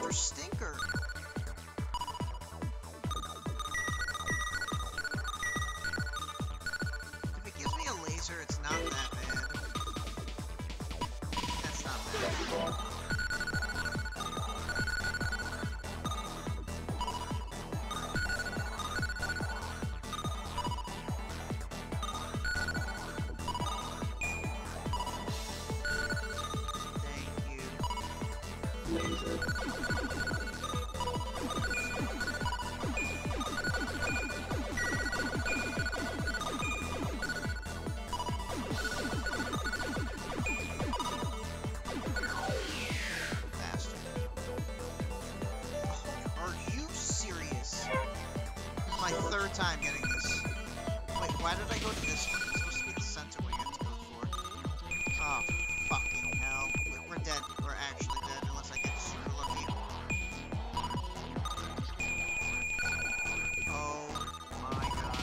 Mr. Stinker. If it gives me a laser, it's not that bad. That's not bad. My third time getting this. Wait, why did I go to this one? It's supposed to be the center one you have to go for. Oh, fucking hell. We're dead. We're actually dead unless I get super lucky. Oh my god.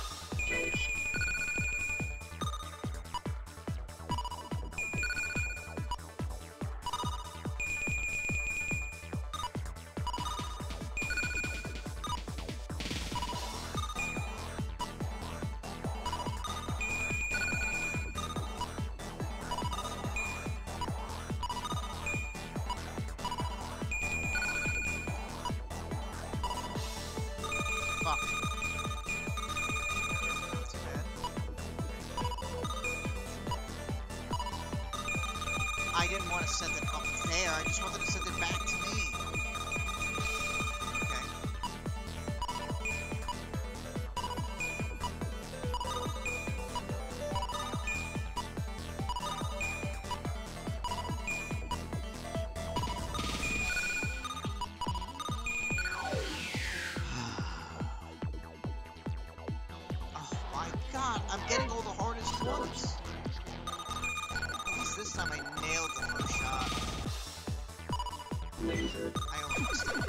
Fuck. Not too bad. I didn't want to send it up there, I just wanted to send it back to me. Okay. God, I'm getting all the hardest ones. At least this time I nailed the first shot. I almost did.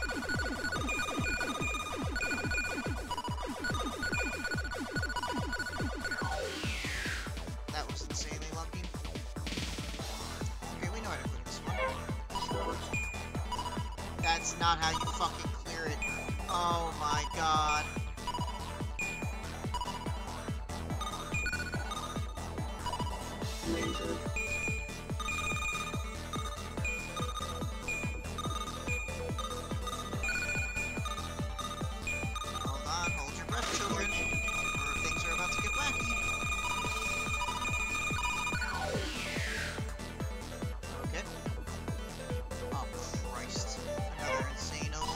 That was insanely lucky. Okay, we know how to clear this one. That's not how you fucking clear it. Oh my god. Hold on, hold your breath, children, or things are about to get wacky. Okay. Oh, Christ. Another insane one.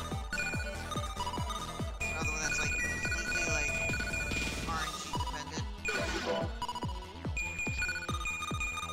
Another one that's, like, completely, like, RNG dependent.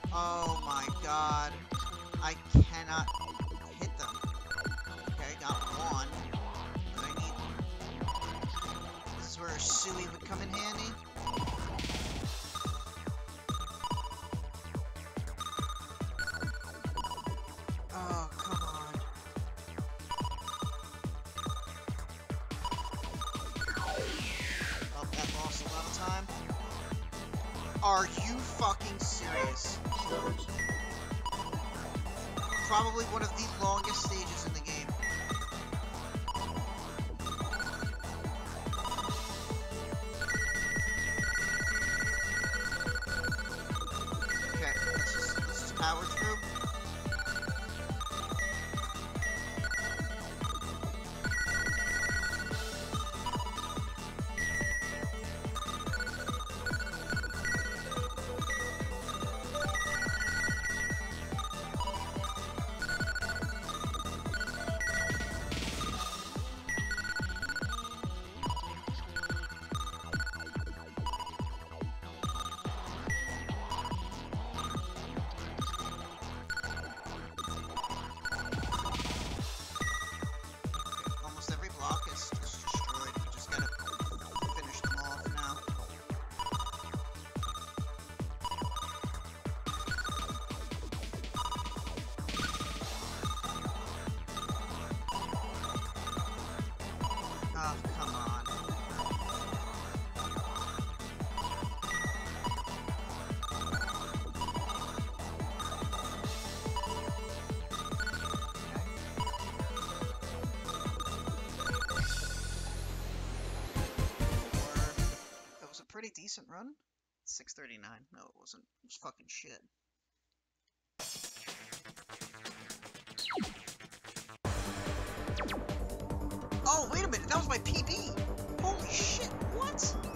Oh my god. I cannot hit them. Okay, got one. But I need... This is where a Sui would come in handy. Oh, come on. Oh, that lost a lot of time. Are you fucking serious? Probably one of the longest stages in the game. Okay, let's just power through. Almost every block is just destroyed. We just gotta finish them off now. Oh, come on. That was a pretty decent run. 639. No, it wasn't. It was fucking shit. Oh, wait a minute. That was my PB. Holy shit. What?